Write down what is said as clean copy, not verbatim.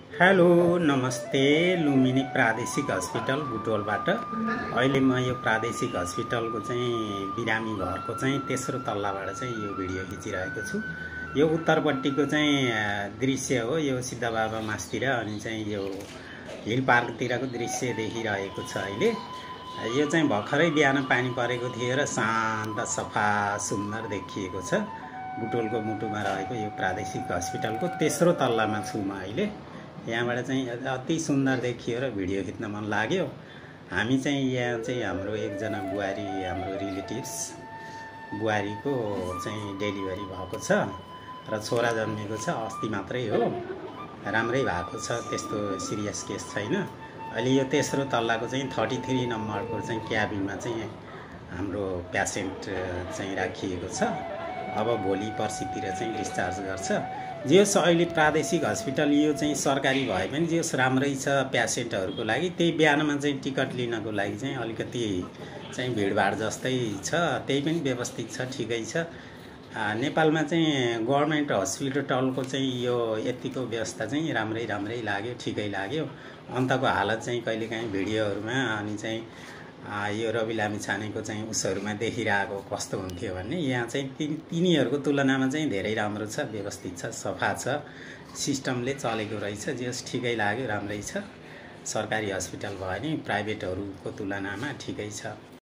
Hello नमस्ते लुम्बिनी प्रादेशिक hospital बुटवलबाट। अहिले म यो प्रादेशिक हस्पिटलको चाहिँ बिरामी घरको चाहिँ तेस्रो तल्लाबाट चाहिँ यो भिडियो खिचिरहेको छु। यो उत्तरपट्टिको चाहिँ दृश्य हो, यो सिद्धबाबा मास्तिर अनि चाहिँ यो हिल पार्कतिरको दृश्य देखिरहेको छ। अहिले यो चाहिँ भर्खरै बिहान पानी परेको थियो र शान्त सफा सुन्दर देखिएको छ। बुटवलको मुटुमा रहेको यो प्रादेशिक हस्पिटलको तेस्रो तल्लामा छु म अहिले। यहाँबाट चाहिँ अति सुन्दर देखियो र भिडियो खिच्न मन लाग्यो। हामी चाहिँ यहाँ चाहिँ हाम्रो एकजना बुहारी, हाम्रो रिलेटिभ्स बुहारीको चाहिँ डेलिभरी भएको छ र छोरा जन्मेको छ। अस्ति मात्रै हो, राम्रै भएको छ, त्यस्तो सिरियस केस छैन। अहिले यो तेस्रो तल्लाको चाहिँ 33 नम्बरको चाहिँ क्याबिनमा चाहिँ हाम्रो प्यासेन्ट चाहिँ राखिएको छ। अब भोलि पर्सितिर चाहिँ डिस्चार्ज गर्छ। जेस अहिले प्रादेशिक हस्पिटल यो चाहिँ सरकारी भए पनि जेस राम्रै छ प्यासेन्टहरूको लागि। त्यही बिहानमा चाहिँ टिकट लिनको लागि चाहिँ अलिकति चाहिँ भिडभाड जस्तै छ, त्यही पनि व्यवस्थित छ, ठिकै छ। नेपालमा चाहिँ गभर्नमेन्ट हस्पिटलको चाहिँ यो यतिको व्यवस्था चाहिँ राम्रै लाग्यो, ठिकै लाग्यो। अन्तको हालत चाहिँ कहिलेकाहीँ भिडियोहरूमा अनि चाहिँ यो रवि लामिछानेको चाहिँ उसहरूमा देखिरहेको कस्तो हुन्थ्यो भन्ने, यहाँ चाहिँ तिनीहरूको तुलनामा चाहिँ धेरै राम्रो छ, व्यवस्थित छ, सफा छ, सिस्टमले चलेको रहेछ। जस ठिकै लाग्यो, राम्रै छ। सरकारी हस्पिटल भयो नि प्राइभेटहरूको तुलनामा ठिकै छ।